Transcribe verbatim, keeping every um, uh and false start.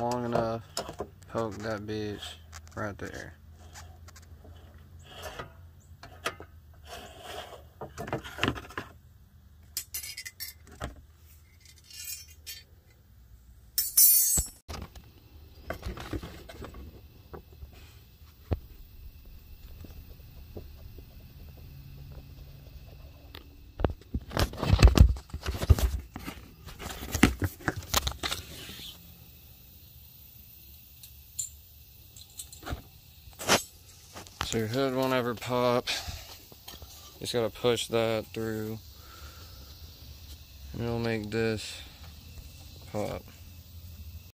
long enough, poke that bitch right there. So your hood won't ever pop. Just gotta push that through and it'll make this pop.